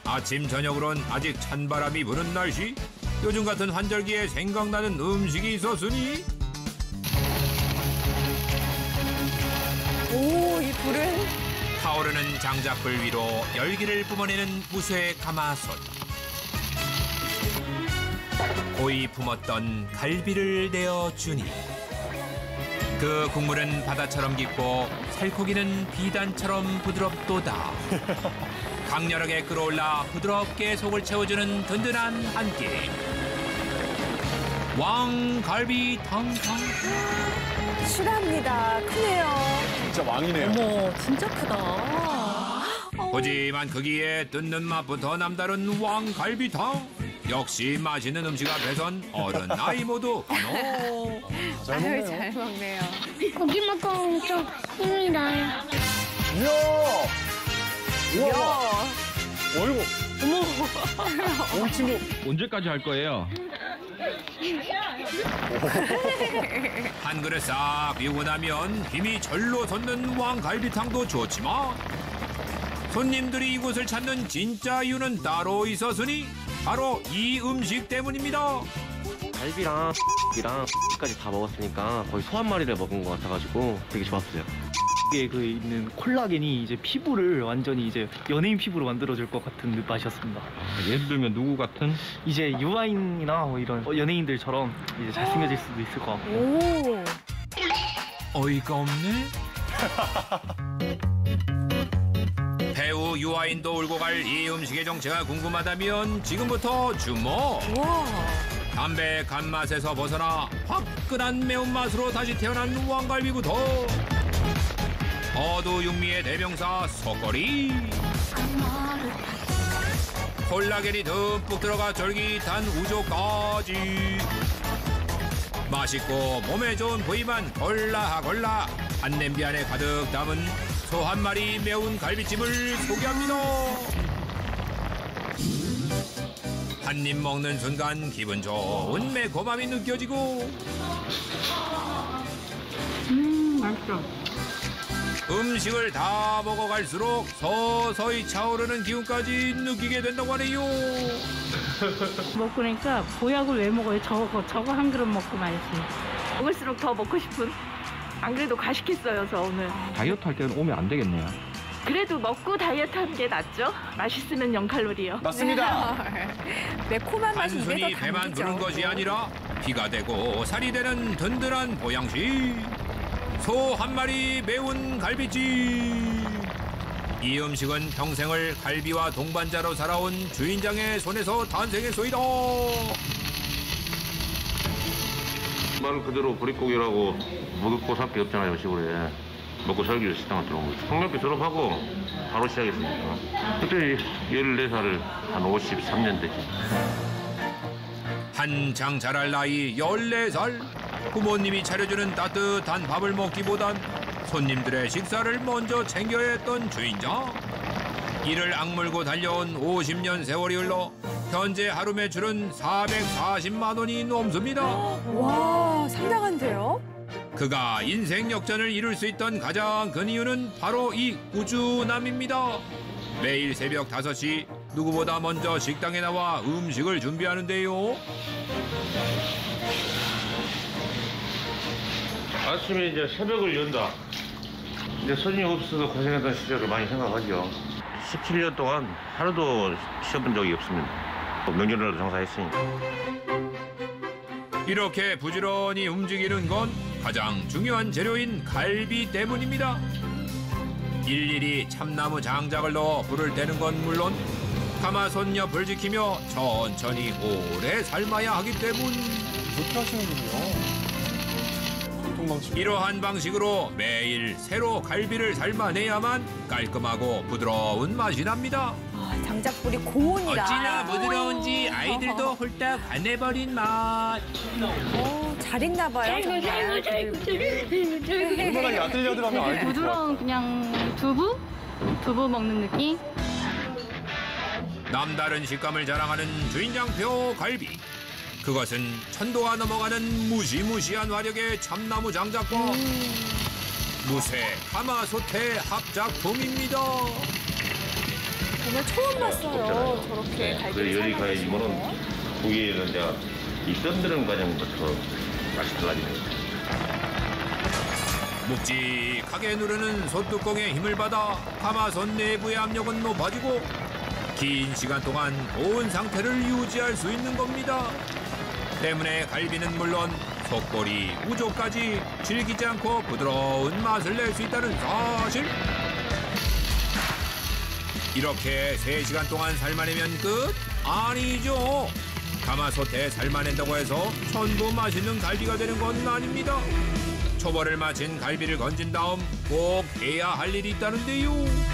아침 저녁으론 아직 찬바람이 부는 날씨. 요즘 같은 환절기에 생각나는 음식이 있었으니 오, 이 불은? 타오르는 장작불 위로 열기를 뿜어내는 무쇠 가마솥. 고이 품었던 갈비를 내어주니 그 국물은 바다처럼 깊고 살코기는 비단처럼 부드럽도다. 강렬하게 끓어올라 부드럽게 속을 채워주는 든든한 한 끼. 왕갈비탕. 실합니다. 크네요. 진짜 왕이네요. 어머, 진짜 크다. 푸짐한 크기에 뜯는 맛부터 남다른 왕갈비탕. 역시 맛있는 음식 앞에선 어른 나이 모두 환호. 잘 아유, 먹네요. 잘 먹네요. 고기 먹으면 좀 힘이 나요. 이야! 우와! 야, 어이구! 어머. 온 친구. 언제까지 할 거예요? 한 그릇 싹 비우고 나면 힘이 절로 솟는 왕갈비탕도 좋지만 손님들이 이곳을 찾는 진짜 이유는 따로 있었으니 바로 이 음식 때문입니다. 갈비랑 이랑 까지 다 먹었으니까 거의 소 한 마리를 먹은 것 같아가지고 되게 좋았어요. 이게 그 있는 콜라겐이 이제 피부를 완전히 이제 연예인 피부로 만들어줄 것 같은 맛이었습니다. 예를 들면 누구 같은? 이제 유아인이나 뭐 이런 연예인들처럼 이제 잘생겨질 수도 있을 것 같고. 오. 어이가 없네. 배우 유아인도 울고 갈 이 음식의 정체가 궁금하다면 지금부터 주목. 우와. 담백한 맛에서 벗어나 화끈한 매운맛으로 다시 태어난 왕갈비부터 어두육미의 대명사 속거리, 콜라겐이 듬뿍 들어가 쫄깃한 우조까지 맛있고 몸에 좋은 부위만 골라 한 냄비 안에 가득 담은 소 한 마리 매운 갈비찜을 소개합니다. 한 입 먹는 순간 기분 좋은 매콤함이 느껴지고 맛있어. 음식을 다 먹어갈수록 서서히 차오르는 기운까지 느끼게 된다고 하네요. 먹고 나니까 보약을 왜 먹어요? 저거 한 그릇 먹고 말지. 먹을수록 더 먹고 싶은. 안 그래도 과식했어요, 저 오늘. 다이어트 할 때는 오면 안 되겠네요. 그래도 먹고 다이어트 하는 게 낫죠? 맛있으면 0칼로리요. 맞습니다. 매콤한 맛이 입에 단순히 더 배만 감기죠. 부른 것이 아니라 피가 되고 살이 되는 든든한 보양식. 소 한 마리 매운 갈비찜. 이 음식은 평생을 갈비와 동반자로 살아온 주인장의 손에서 탄생했소이다. 말 그대로 보릿고기라고 먹을 거 살 게 없잖아요, 시골에. 먹고 살기 위해서 식당을 들어온 거죠. 학교 졸업하고 바로 시작했으니까. 그때 14살을 한 53년 되지. 한창 자랄 나이 14살. 부모님이 차려주는 따뜻한 밥을 먹기보단 손님들의 식사를 먼저 챙겨야 했던 주인장. 이를 악물고 달려온 50년 세월이 흘러 현재 하루 매출은 440만 원이 넘습니다. 와, 상당한데요? 그가 인생 역전을 이룰 수 있던 가장 큰 이유는 바로 이 꾸준함입니다. 매일 새벽 5시 누구보다 먼저 식당에 나와 음식을 준비하는데요. 아침에 이제 새벽을 연다. 근데 손님이 없어서 고생했던 시절을 많이 생각하죠. 17년 동안 하루도 쉬어본 적이 없습니다. 명절날도 장사했으니까. 이렇게 부지런히 움직이는 건 가장 중요한 재료인 갈비 때문입니다. 일일이 참나무 장작을 넣어 불을 떼는 건 물론 가마솥 옆을 지키며 천천히 오래 삶아야 하기 때문. 그렇게 하시는군요. 이러한 방식으로 매일 새로 갈비를 삶아내야만 깔끔하고 부드러운 맛이 납니다. 아, 장작불이 고온이라. 어찌나 부드러운지 아이들도 홀딱 반해버린 맛. 잘 익나 봐요, 정말. 얼마나 야들야들하면 알겠죠. 부드러운 그냥 두부 먹는 느낌? 남다른 식감을 자랑하는 주인장표 갈비. 그것은 천도가 넘어가는 무시무시한 화력의 참나무 장작과 무쇠 가마솥의 합작품입니다. 정말 처음 봤어요. 없잖아요. 저렇게 그 갈비를 열이 삶아내시는 가해지면은 거. 고기에는 이제 이 뜸드는 과정부터 맛이 달라지는 거죠. 묵직하게 누르는 솥뚜껑의 힘을 받아 가마솥 내부의 압력은 높아지고 긴 시간 동안 고온 상태를 유지할 수 있는 겁니다. 때문에 갈비는 물론 속꼬리, 우조까지 질기지 않고 부드러운 맛을 낼 수 있다는 사실. 이렇게 3시간 동안 삶아내면 끝? 아니죠. 가마솥에 삶아낸다고 해서 전부 맛있는 갈비가 되는 건 아닙니다. 초벌을 마친 갈비를 건진 다음 꼭 해야 할 일이 있다는데요.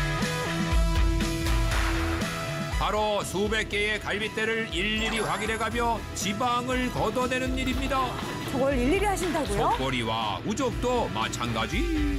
바로 수백 개의 갈빗대를 일일이 확인해가며 지방을 걷어내는 일입니다. 저걸 일일이 하신다고요? 속꼬리와 우족도 마찬가지.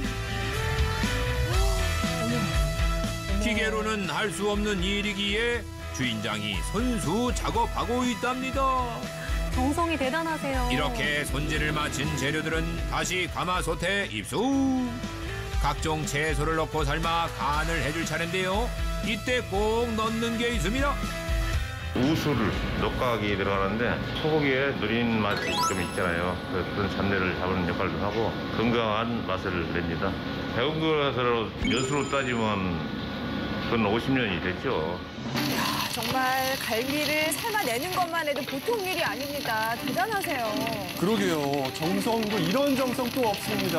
기계로는 할 수 없는 일이기에 주인장이 손수 작업하고 있답니다. 정성이 대단하세요. 이렇게 손질을 마친 재료들은 다시 가마솥에 입수. 각종 채소를 넣고 삶아 간을 해줄 차례인데요. 이때 꼭 넣는 게 있습니다. 우수를 녹각이 들어가는데 소고기에 누린 맛이 좀 있잖아요. 그런 잡내를 잡는 역할도 하고 건강한 맛을 냅니다. 배운 것으로 연수로 따지면 그건 50년이 됐죠. 이야, 정말 갈비를 삶아내는 것만 해도 보통 일이 아닙니다. 대단하세요. 그러게요. 정성도 이런 정성 또 없습니다.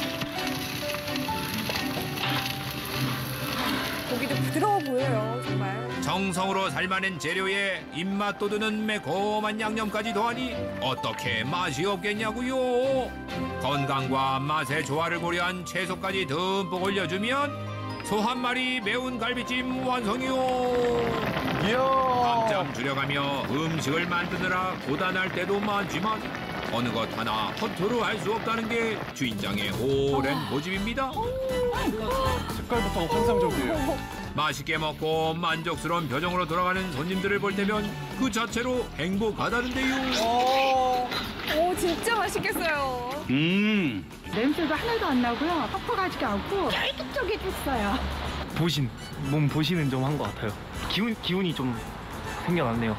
고기도 부드러워 보여요, 정말. 정성으로 삶아낸 재료에 입맛 돋우는 매콤한 양념까지 더하니 어떻게 맛이 없겠냐고요. 건강과 맛의 조화를 고려한 채소까지 듬뿍 올려주면 소 한 마리 매운 갈비찜 완성이요. 이야. 밤잠 줄여가며 음식을 만드느라 고단할 때도 많지만 어느 것 하나 허투루 할 수 없다는 게 주인장의 오랜 고집입니다. 색깔부터 환상적이에요. 맛있게 먹고 만족스러운 표정으로 돌아가는 손님들을 볼 때면 그 자체로 행복하다는데요. 오, 진짜 맛있겠어요. 냄새도 하나도 안 나고요. 퍽퍽하지가 않고 쫄깃쫄깃했어요. 몸 보시는 좀 한 것 같아요. 기운이 좀 생겨났네요.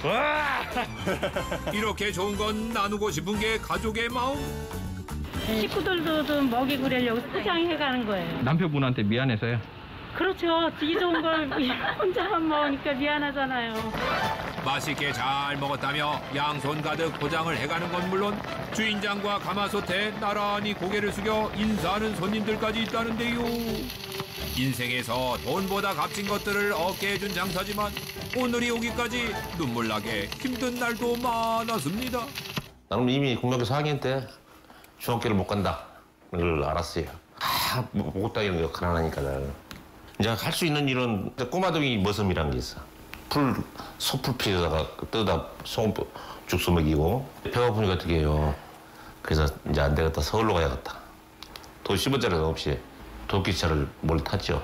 이렇게 좋은 건 나누고 싶은 게 가족의 마음. 식구들도 좀 먹이고 그러려고 포장해가는 거예요. 남편분한테 미안해서요. 그렇죠. 이 좋은 걸 혼자만 먹으니까 미안하잖아요. 맛있게 잘 먹었다며 양손 가득 포장을 해가는 건 물론 주인장과 가마솥에 나란히 고개를 숙여 인사하는 손님들까지 있다는데요. 인생에서 돈보다 값진 것들을 얻게 해준 장사지만 오늘이 오기까지 눈물나게 힘든 날도 많았습니다. 나는 이미 국민학교 4학년 때 중학교를 못 간다. 를 알았어요. 못 다니는 거 가난하니까 나는. 이제 할 수 있는 일은 꼬마동이 머슴이라는 게 있어. 소풀 피에다가 뜨다 죽수 먹이고 배고프니까 어떻게 해요. 그래서 이제 안 되겠다. 서울로 가야겠다. 돈 10원짜리도 없이 도끼차를 몰래 탔죠.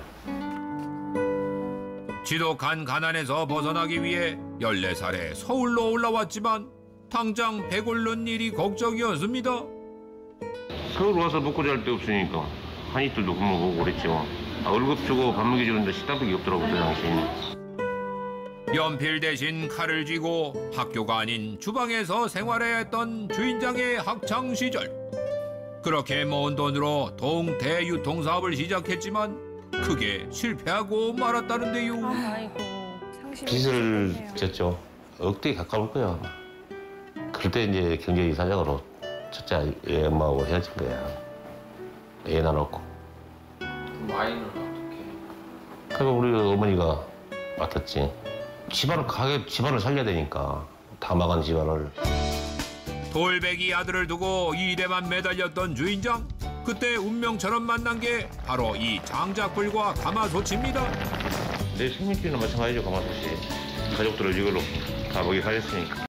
지독한 가난에서 벗어나기 위해 14살에 서울로 올라왔지만 당장 배 곪는 일이 걱정이었습니다. 서울 와서 먹고 잘 데 없으니까 한입들도 굶어 보고 그랬죠. 월급 주고 밥 먹여주는데 식당밖에 없더라고 그 당시에는. 연필 대신 칼을 쥐고 학교가 아닌 주방에서 생활해야 했던 주인장의 학창 시절. 그렇게 모은 돈으로 동대유통 사업을 시작했지만 크게 실패하고 말았다는데요. 아이고, 상심이 빚을 크네요. 졌죠. 억대에 가까울 거야. 그럴 때 이제 경제 이사장으로 첫째 애 엄마하고 헤어진 거야. 애 낳아놓고. 와인은 어떻게? 그리고 우리 어머니가 맡았지. 집안을 살려야 되니까 다 망한 집안을. 돌배기 아들을 두고 일에만 매달렸던 주인장. 그때 운명처럼 만난 게 바로 이 장작불과 가마솥입니다. 내 생명줄이나 마찬가지죠, 가마솥이. 가족들을 이걸로 다 먹여 살렸으니까.